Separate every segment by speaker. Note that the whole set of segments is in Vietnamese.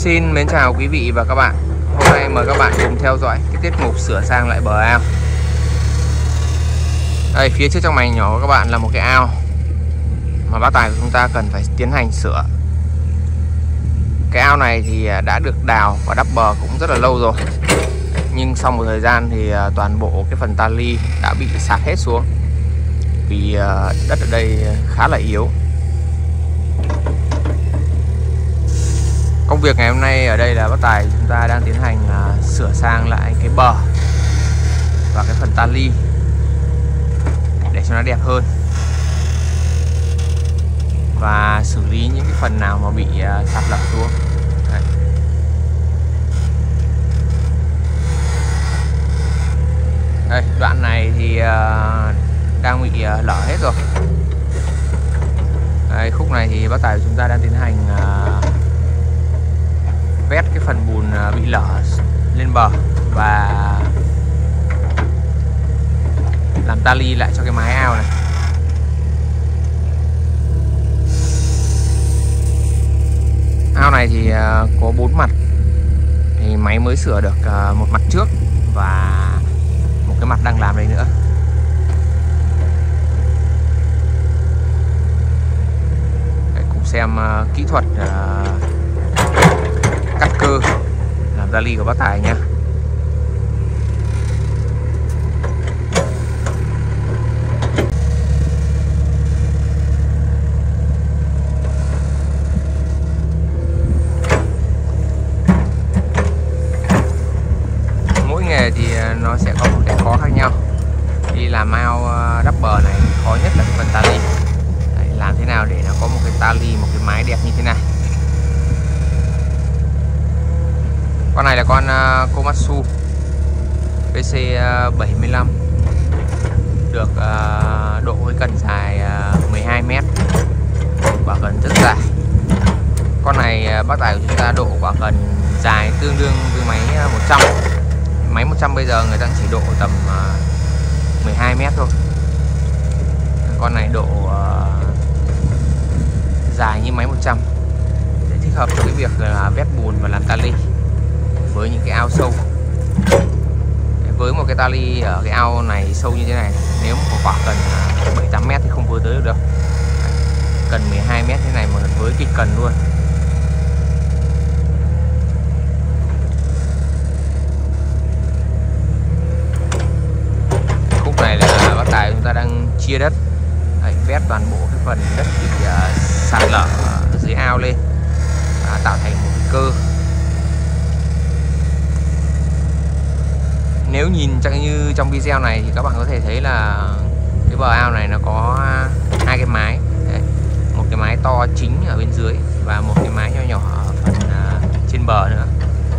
Speaker 1: Xin mến chào quý vị và các bạn. Hôm nay mời các bạn cùng theo dõi cái tiết mục sửa sang lại bờ ao. Đây, phía trước trong màn nhỏ của các bạn là một cái ao mà bác Tài của chúng ta cần phải tiến hành sửa. Cái ao này thì đã được đào và đắp bờ cũng rất là lâu rồi, nhưng sau một thời gian thì toàn bộ cái phần ta li đã bị sạt hết xuống vì đất ở đây khá là yếu. Công việc ngày hôm nay ở đây là bác Tài chúng ta đang tiến hành sửa sang lại cái bờ và cái phần ta li để cho nó đẹp hơn và xử lý những cái phần nào mà bị sạt lở xuống. Đấy. Đây, đoạn này thì đang bị lở hết rồi. Đây, khúc này thì bác Tài chúng ta đang tiến hành vét cái phần bùn bị lở lên bờ và làm ta li lại cho cái mái ao này. Ao này thì có 4 mặt, thì máy mới sửa được một mặt trước và một cái mặt đang làm đây nữa. Để cùng xem kỹ thuật cắt cơ làm ta li của bác Tài nha. Mỗi nghề thì nó sẽ có một cái khó khác nhau. Đi làm ao đắp bờ này khó nhất là cái phần ta li. Đấy, làm thế nào để nó có một cái ta li, một cái mái đẹp như thế này. Con này là con Komatsu PC75, được độ với cần dài 12 m, quả cần rất dài. Con này bác Tài của chúng ta độ quả cần dài tương đương với máy 100. Máy 100 bây giờ người ta chỉ độ tầm 12 m thôi. Con này độ dài như máy 100 để thích hợp cho cái việc là vét bùn và làm ta li với những cái ao sâu. Với một cái ta li ở cái ao này sâu như thế này, nếu mà có quả cần 7-8 m thì không với tới được đâu. Cần 12 m thế này mà với kịch cần luôn. Khúc này là bác Tài chúng ta đang chia đất. Đấy, vét toàn bộ cái phần đất bị sạt lở ở dưới ao lên, tạo thành một cái cơ. Nếu nhìn như trong video này thì các bạn có thể thấy là cái bờ ao này nó có 2 cái mái. Đấy, một cái mái to chính ở bên dưới và một cái mái nhỏ nhỏ ở phần trên bờ nữa.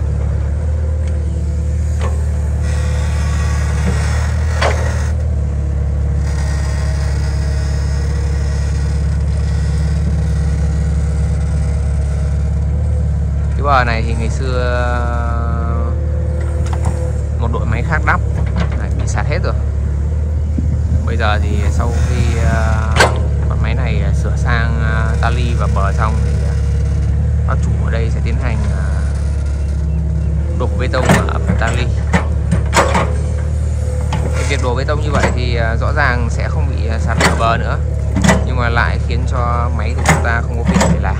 Speaker 1: Cái bờ này thì ngày xưa một đội máy khác đắp, bị sạt hết rồi. Bây giờ thì sau khi con máy này sửa sang ta li và bờ xong thì bác chủ ở đây sẽ tiến hành đổ bê tông ở phần ta li. Việc đổ bê tông như vậy thì rõ ràng sẽ không bị sạt lở bờ nữa, nhưng mà lại khiến cho máy của chúng ta không có việc để làm.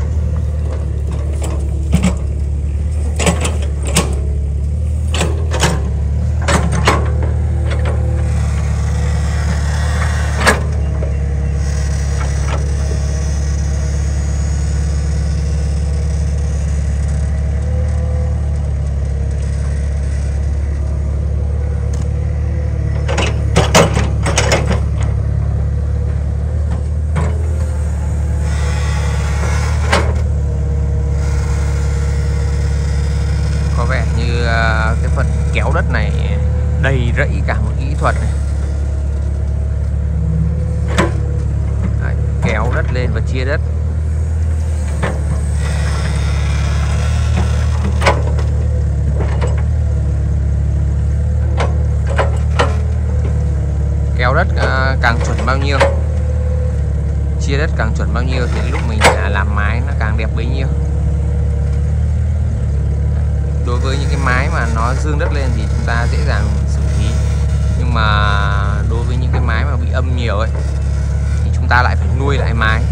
Speaker 1: Cái phần kéo đất này đầy rẫy cả một kỹ thuật này. Đấy, kéo đất lên và chia đất. Kéo đất càng chuẩn bao nhiêu, chia đất càng chuẩn bao nhiêu thì lúc mình làm mái nó càng đẹp bấy nhiêu. Đối với những cái mái mà nó dương đất lên thì chúng ta dễ dàng xử lý, nhưng mà đối với những cái mái mà bị âm nhiều ấy thì chúng ta lại phải nuôi lại mái.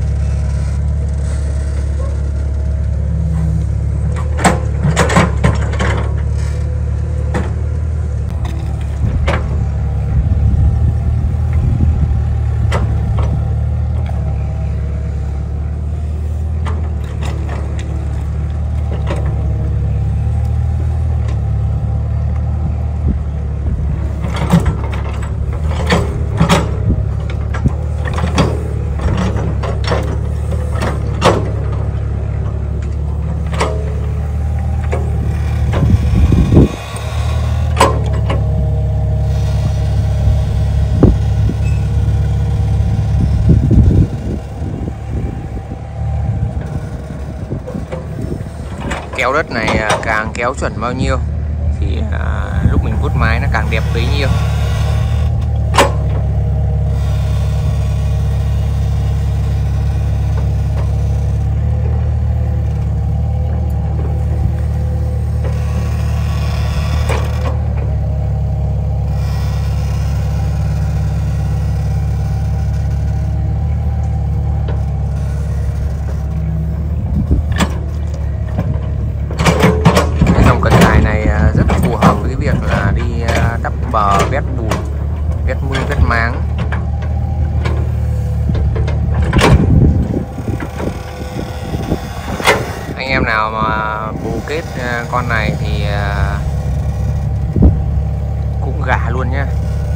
Speaker 1: Kéo đất này càng kéo chuẩn bao nhiêu thì lúc mình vuốt mái nó càng đẹp bấy nhiêu. Bờ vét bùn, vét mương, vét máng. Anh em nào mà bù kết con này thì cũng gả luôn nhá.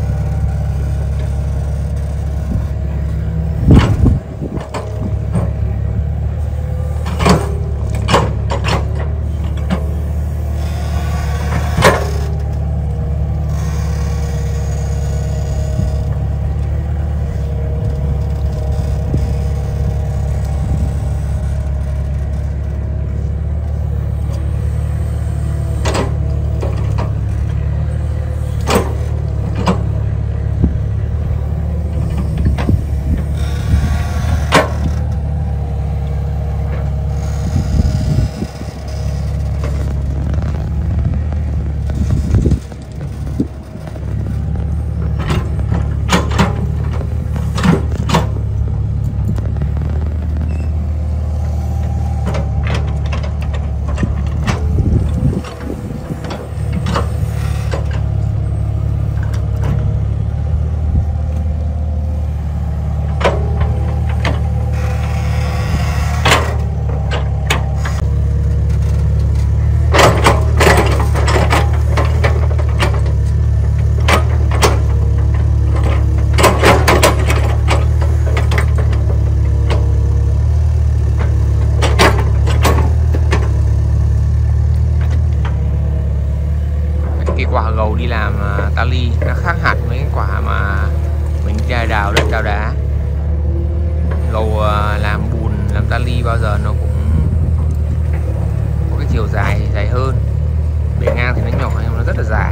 Speaker 1: Quả gầu đi làm tali nó khác hẳn với cái quả mà mình đào đất đào đá. Gầu làm bùn, làm tali bao giờ nó cũng có cái chiều dài hơn. Bề ngang thì nó nhỏ nhưng mà nó rất là dài.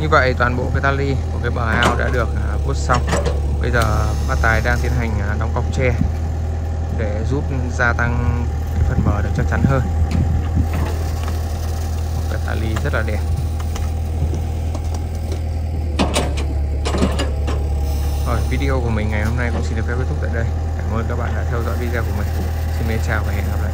Speaker 1: Như vậy toàn bộ cái tali của cái bờ ao đã được vuốt xong. Bây giờ bác Tài đang tiến hành đóng cọc tre để giúp gia tăng cái phần bờ được chắc chắn hơn. Một cái tali rất là đẹp. Rồi, video của mình ngày hôm nay cũng xin được phép kết thúc tại đây. Cảm ơn các bạn đã theo dõi video của mình. Xin mến chào và hẹn gặp lại.